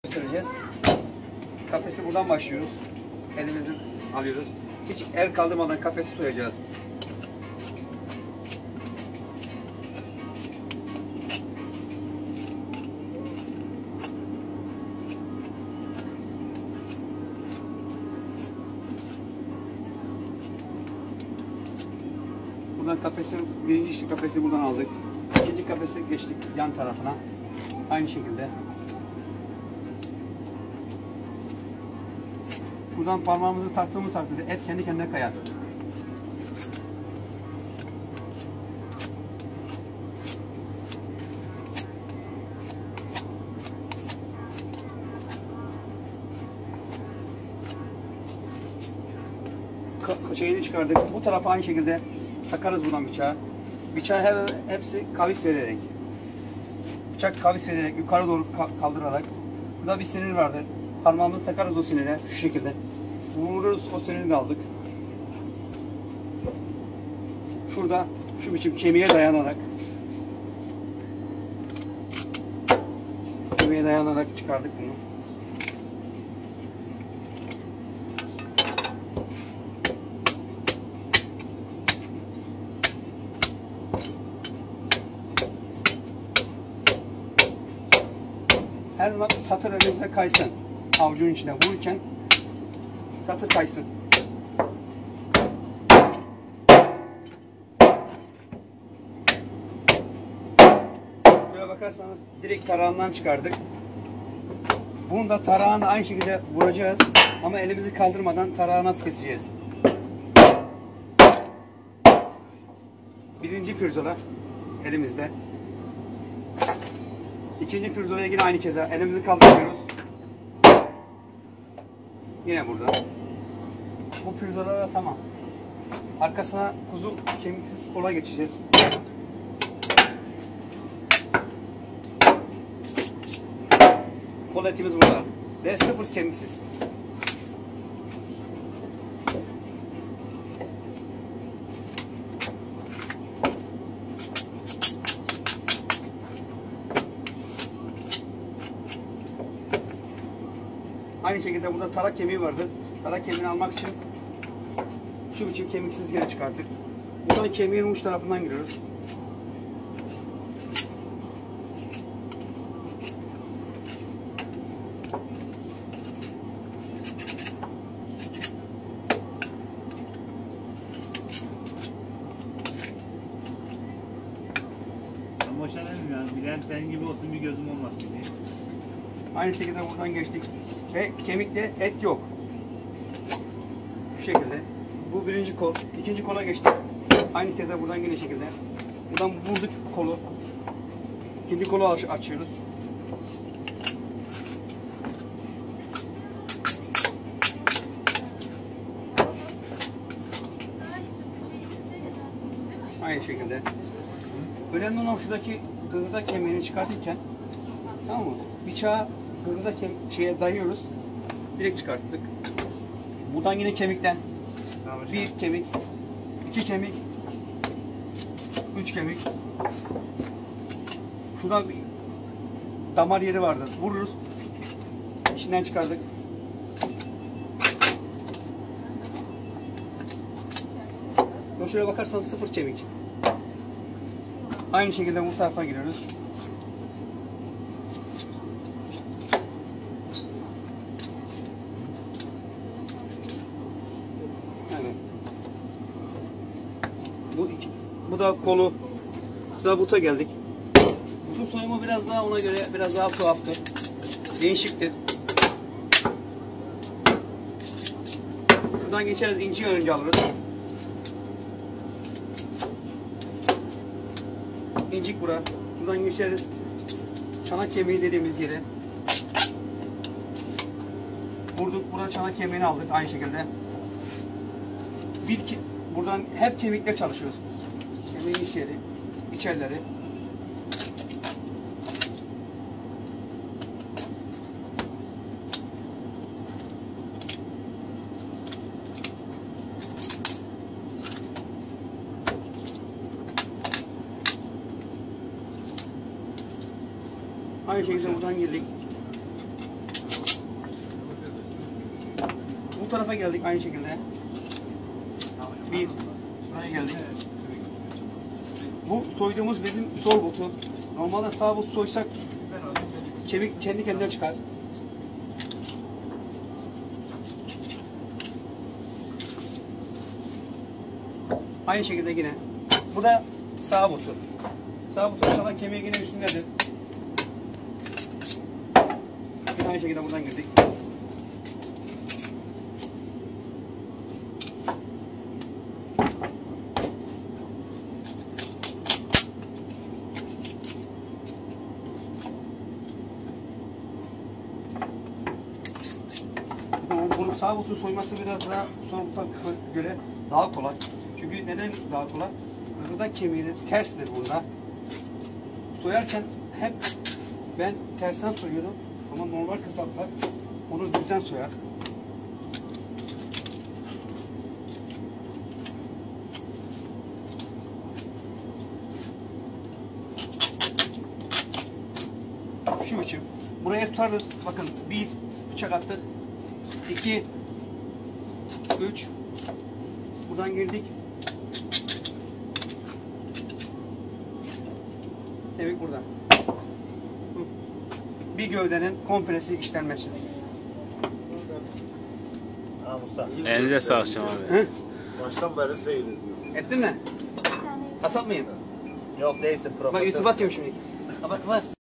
göstereceğiz. Kafesi buradan başlıyoruz. Elimizi alıyoruz. Hiç el kaldırmadan kafesi soyacağız. Buradan kafesi, birinci kafesi buradan aldık. İkinci kafesi geçtik yan tarafına. Aynı şekilde. Buradan parmağımızı taktığımız takdirde et kendi kendine kayar. Şeyini çıkardık. Bu tarafa aynı şekilde takarız buradan bıçağı. Bıçağı hepsi kavis vererek. Bıçak kavis vererek yukarı doğru kaldırarak. Burada bir sinir vardır. Parmağımızı takarız o sinire şu şekilde. Vururuz, o siniri de aldık. Şurada şu biçim kemiğe dayanarak çıkardık bunu. Her zaman satır elinizde kaysın. Avucunun içine vururken satır kaysın. Şöyle bakarsanız direkt tarağından çıkardık. Bunu da tarağını aynı şekilde vuracağız. Ama elimizi kaldırmadan tarağı nasıl keseceğiz? Birinci pirzola elimizde. İkinci pirzolaya yine aynı keza elimizi kaldırıyoruz. Yine burada. Bu pirzolalar tamam. Arkasına kuzu kemiksiz kola geçeceğiz. Kol etimiz burada. Ve sıfır kemiksiz. Aynı şekilde burada tarak kemiği vardır. Tarak kemiğini almak için şu biçim kemiksiz yine çıkarttık. Buradan kemiğin uç tarafından giriyoruz. Ben boşanayım ya. Bilen senin gibi olsun, bir gözüm olmasın diye. Aynı şekilde buradan geçtik. Ve kemikte et yok. Şu şekilde. Bu birinci kol. İkinci kola geçtik. Aynı kez buradan yine şekilde. Buradan vurduk kolu. İkinci kolu açıyoruz. Aynı şekilde. Önemli olan şuradaki gırgıda kemiğini çıkartırken, tamam mı? Bıçağı gırgıda şeye dayıyoruz. Direkt çıkarttık. Buradan yine kemikten bir kemik, iki kemik, üç kemik. Şuradan bir damar yeri vardı. Vururuz. İçinden çıkardık. Şöyle bakarsanız sıfır kemik. Aynı şekilde bu tarafa giriyoruz. Yani bu da kolu. Zabuta geldik. Butun soyumu biraz daha ona göre biraz daha tuhaftır. Değişiktir. Şuradan geçeriz, inciyi önce alırız. İncik bura. Buradan geçeriz. Çanak kemiği dediğimiz yere. Vurduk. Buradan çanak kemiğini aldık aynı şekilde. Buradan hep kemikle çalışıyoruz. Kemiğin iç yeri, içerleri. Aynı şekilde buradan girdik. tarafa geldik aynı şekilde. Bir, buraya geldik. Bu soyduğumuz bizim sol butu. Normalde sağ but soysak kemik kendi kendine çıkar. Aynı şekilde yine. Bu da sağ butu. Sağ butu inşallah kemiği yine üstündedir. Yine aynı şekilde buradan girdik. Bunun sağ butun soyması biraz daha sol buta göre daha kolay. Çünkü neden daha kolay? Gırdak kemiğinin tersdir bunda. Soyarken hep ben tersten soyuyorum ama normal kasaplar onu düzden soyar. Şu biçim. Buraya tutarız. Bakın bir bıçak attık. 2 3 buradan girdik. Kemik burada. Bir gövdenin kompresi işlenmesi. Ha Musa. Elinize sağlık Şam abi. Hı? Baştan beri seyrediyorum. Ettin mi? Kasap mıyım? Yok değilsin Bak profesör. YouTube atıyorum şimdi. Bak bak.